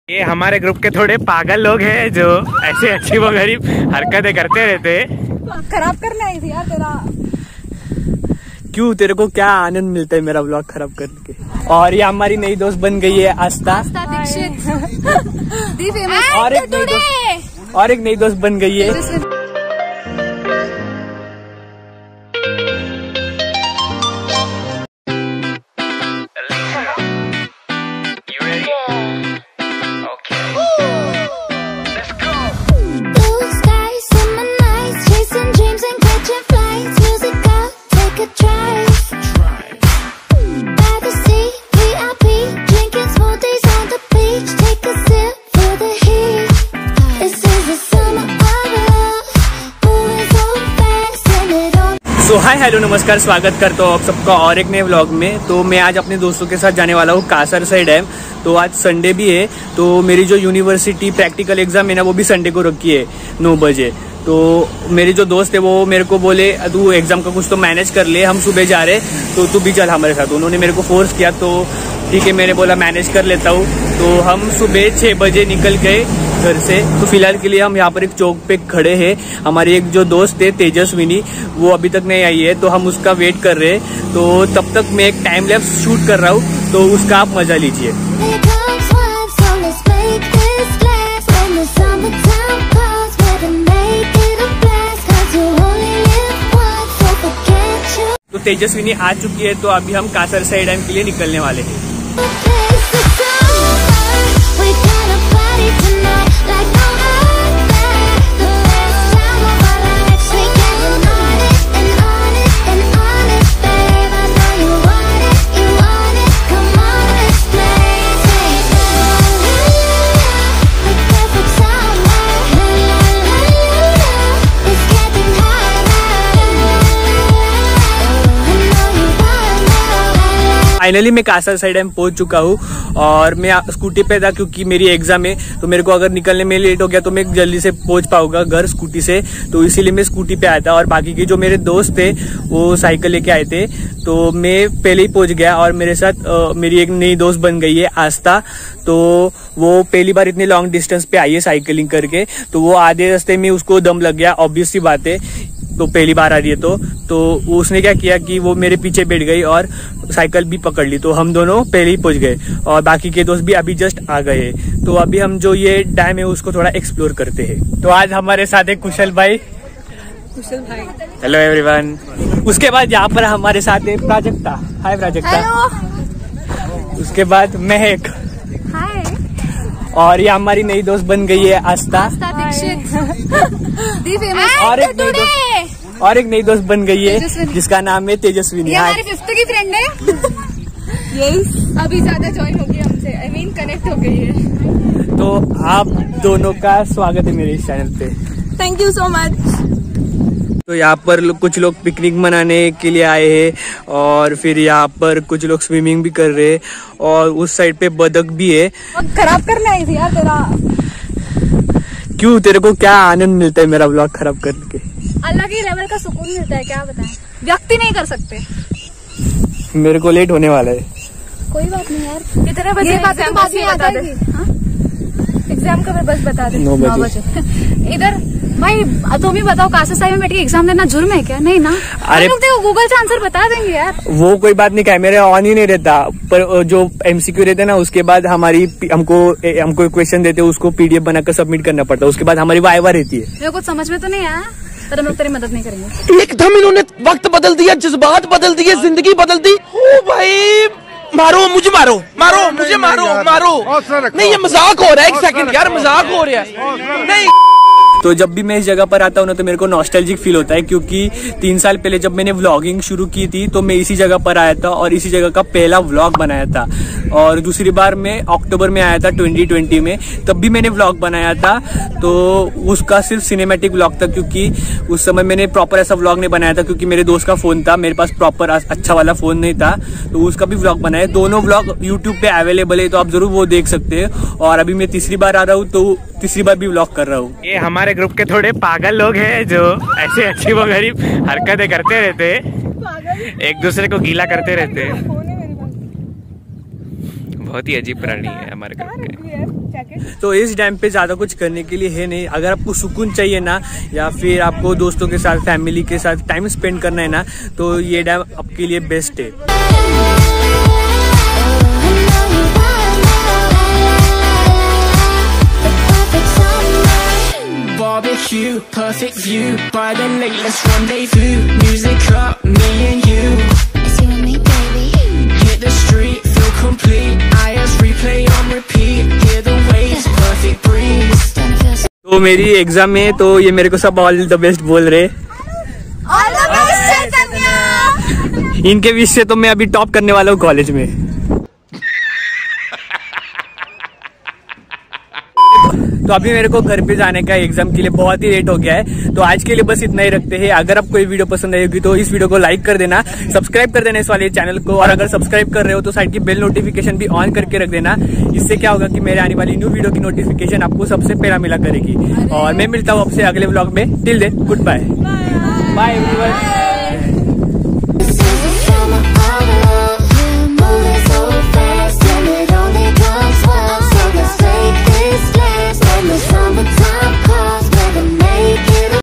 ये हमारे ग्रुप के थोड़े पागल लोग हैं जो ऐसे अच्छी वो गरीब हरकतें करते रहते। खराब करना है यार तेरा। क्यों, तेरे को क्या आनंद मिलता है मेरा व्लॉग खराब करके? और ये हमारी नई दोस्त बन गई है आस्था दीक्षित। और एक नई दोस्त बन गई है। तो हाय हेलो नमस्कार, स्वागत करता हूँ आप सबका और एक नए व्लॉग में। तो मैं आज अपने दोस्तों के साथ जाने वाला हूँ कासरसई डैम। तो आज संडे भी है, तो मेरी जो यूनिवर्सिटी प्रैक्टिकल एग्जाम है ना, वो भी संडे को रखी है 9 बजे। तो मेरे जो दोस्त है वो मेरे को बोले तू एग्जाम का कुछ तो मैनेज कर ले, हम सुबह जा रहे तो तू भी चल हमारे साथ। उन्होंने मेरे को फोर्स किया तो ठीक है, मैंने बोला मैनेज कर लेता हूँ। तो हम सुबह 6 बजे निकल गए घर से। तो फिलहाल के लिए हम यहाँ पर एक चौक पे खड़े हैं। हमारी एक जो दोस्त है तेजस्विनी, वो अभी तक नहीं आई है, तो हम उसका वेट कर रहे हैं। तो तब तक मैं एक टाइम लैप्स शूट कर रहा हूँ, तो उसका आप मजा लीजिए। तो तेजस्विनी आ चुकी है, तो अभी हम कासरसई डैम के लिए निकलने वाले हैं। फाइनली मैं कासरसई डैम पहुंच चुका हूँ और मैं स्कूटी पे था क्योंकि मेरी एग्जाम है। तो मेरे को अगर निकलने में लेट हो गया तो मैं जल्दी से पहुंच पाऊंगा घर स्कूटी से, तो इसीलिए मैं स्कूटी पे आया था। और बाकी के जो मेरे दोस्त थे वो साइकिल लेके आए थे, तो मैं पहले ही पहुंच गया। और मेरे साथ मेरी एक नई दोस्त बन गई है आस्था। तो वो पहली बार इतने लॉन्ग डिस्टेंस पे आई है साइकिलिंग करके, तो वो आधे रास्ते में उसको दम लग गया, ऑब्वियस सी बात है, तो पहली बार आ रही है। तो उसने क्या किया कि वो मेरे पीछे बैठ गई और साइकिल भी पकड़ ली। तो हम दोनों पहले ही पहुंच गए और बाकी के दोस्त भी अभी जस्ट आ गए। तो अभी हम जो ये डैम है उसको थोड़ा एक्सप्लोर करते हैं। तो आज हमारे साथ है कुशल भाई। Hello everyone. उसके बाद यहाँ पर हमारे साथ है प्राजक्ता। हाय प्राजक्ता। उसके बाद महक। हाय। और ये हमारी नई दोस्त बन गई है आस्था दीक्षित। और एक नई दोस्त बन गई है जिसका नाम है तेजस्विनी। हमारी 5th की फ्रेंड है। यस, अभी ज्यादा ज्वाइन हो गई हमसे, आई मीन कनेक्ट हो गई है। तो आप दोनों का स्वागत है मेरे इस चैनल पे। Thank you so much. तो यहाँ पर कुछ लोग पिकनिक मनाने के लिए आए हैं और फिर यहाँ पर कुछ लोग स्विमिंग भी कर रहे हैं और उस साइड पे बतख भी है। खराब करना है यार तेरा। क्यों, तेरे को क्या आनंद मिलता है मेरा व्लॉग खराब करके? अलग ही लेवल का सुकून मिलता है, क्या बताएं, व्यक्ति नहीं कर सकते। मेरे को लेट होने वाला है। कोई बात नहीं यार, कितने बजे बता दे। एग्जाम का मैं बस बता दे। 9 बजे। इधर भाई तुम ही बताओ, कासरसई में बैठ के एग्जाम देना जुर्म है क्या? नहीं ना। अरे लोग देखो गूगल से आंसर बता देंगे यार। वो कोई बात नहीं, कैमरा ऑन ही नहीं रहता, पर जो MCQ रहते ना उसके बाद हमको क्वेश्चन देते, उसको PDF बनाकर सबमिट करना पड़ता है। उसके बाद हमारी वाइवा रहती है। मेरे कुछ समझ में तो नहीं आया, पर हम लोग तेरी मदद नहीं करेंगे। एकदम इन्होंने वक्त बदल दिया, जज्बात बदल दिए, जिंदगी बदल दी। ओ भाई मारो मुझे, मारो मुझे, मारो। नहीं, ये मजाक हो रहा है। एक सेकंड यार, मजाक हो रहा है। नहीं, तो जब भी मैं इस जगह पर आता हूँ ना तो मेरे को नॉस्टैल्जिक फील होता है, क्योंकि 3 साल पहले जब मैंने व्लॉगिंग शुरू की थी तो मैं इसी जगह पर आया था और इसी जगह का पहला व्लॉग बनाया था। और दूसरी बार मैं अक्टूबर में आया था 2020 में, तब भी मैंने व्लॉग बनाया था। तो उसका सिर्फ सिनेमैटिक व्लॉग था, क्योंकि उस समय मैंने प्रॉपर ऐसा व्लॉग नहीं बनाया था, क्योंकि मेरे दोस्त का फोन था, मेरे पास प्रॉपर अच्छा वाला फोन नहीं था। तो उसका भी व्लॉग बनाया। दोनों व्लॉग यूट्यूब पे अवेलेबल है, तो आप जरूर वो देख सकते हैं। और अभी मैं तीसरी बार आ रहा हूँ, तो तीसरी बार भी व्लॉग कर रहा हूँ। ये हमारे ग्रुप के थोड़े पागल लोग हैं जो ऐसे अच्छी वो गरीब हरकतें करते रहते, एक दूसरे को गीला करते रहते। बहुत ही अजीब प्राणी है हमारे ग्रुप के। तो इस डैम पे ज्यादा कुछ करने के लिए है नहीं। अगर आपको सुकून चाहिए ना, या फिर आपको दोस्तों के साथ, फैमिली के साथ टाइम स्पेंड करना है ना, तो ये डैम आपके लिए बेस्ट है। Barbecue, perfect view by the lake, let's rendezvous. Music up, me and you. It's you and me, baby. Hit the street, feel complete. IS replay on repeat. Hear the waves, perfect breeze. तो मेरी exam में तो ये मेरे को सब all the best बोल रहे। All the best Chaitanya. इनके विश से तो मैं अभी टॉप करने वाला हूँ कॉलेज में। तो अभी मेरे को घर पे जाने का एग्जाम के लिए बहुत ही लेट हो गया है, तो आज के लिए बस इतना ही रखते हैं। अगर आपको ये वीडियो पसंद आई होगी तो इस वीडियो को लाइक कर देना, सब्सक्राइब कर देना इस वाले चैनल को, और अगर सब्सक्राइब कर रहे हो तो साइड की बेल नोटिफिकेशन भी ऑन करके रख देना। इससे क्या होगा कि मेरे आने वाली न्यू वीडियो की नोटिफिकेशन आपको सबसे पहला मिला करेगी। और मैं मिलता हूँ आपसे अगले व्लॉग में। Till then goodbye. Bye everyone.